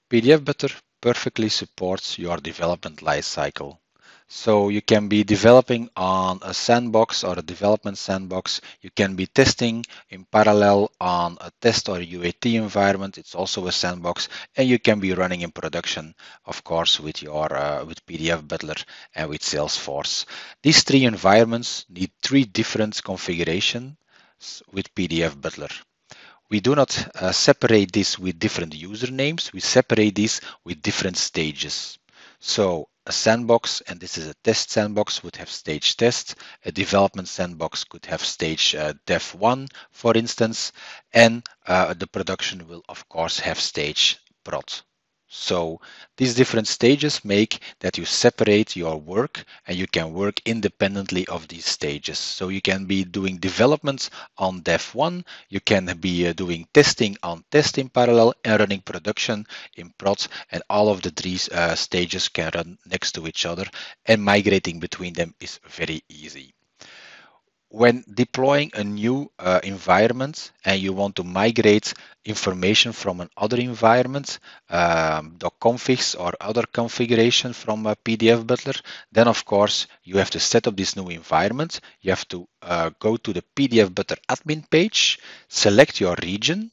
PDF Butler perfectly supports your development lifecycle. So you can be developing on a sandbox or a development sandbox. You can be testing in parallel on a test or UAT environment. It's also a sandbox, and you can be running in production, of course, with your with PDF Butler and with Salesforce. These three environments need three different configurations with PDF Butler. We do not separate this with different usernames. We separate this with different stages. So a sandbox, and this is a test sandbox, would have stage test. A development sandbox could have stage dev 1, for instance, and the production will, of course, have stage prod. So these different stages make that you separate your work and you can work independently of these stages. So you can be doing development on dev 1, you can be doing testing on test in parallel and running production in prod, and all of the three stages can run next to each other, and migrating between them is very easy. When deploying a new environment and you want to migrate information from another environment, .configs or other configuration from a PDF Butler, then of course you have to set up this new environment. You have to go to the PDF Butler admin page, select your region,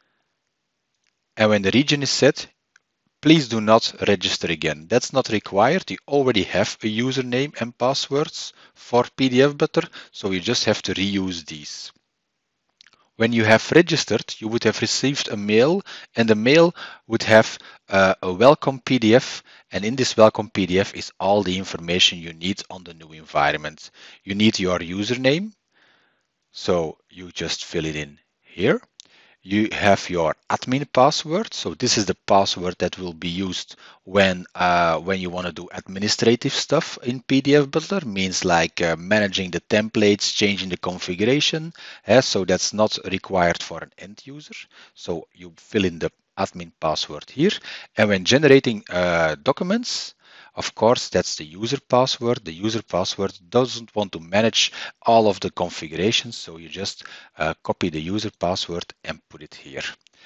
and when the region is set, please do not register again. That's not required. You already have a username and passwords for PDF Butler, so you just have to reuse these. When you have registered, you would have received a mail, and the mail would have a welcome PDF, and in this welcome PDF is all the information you need on the new environment. You need your username, so you just fill it in here. You have your admin password. So this is the password that will be used when you want to do administrative stuff in PDF Butler, means like managing the templates, changing the configuration. So that's not required for an end user. So you fill in the admin password here. And when generating documents, of course, that's the user password. The user password doesn't want to manage all of the configurations, so you just copy the user password and put it here.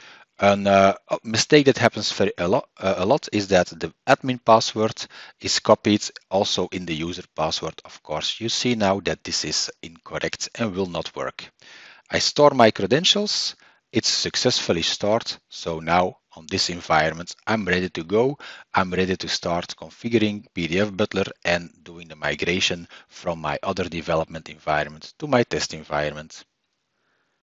A mistake that happens a lot is that the admin password is copied also in the user password. Of course, you see now that this is incorrect and will not work. I store my credentials. It's successfully stored. So now on this environment, I'm ready to go. I'm ready to start configuring PDF Butler and doing the migration from my other development environment to my test environment.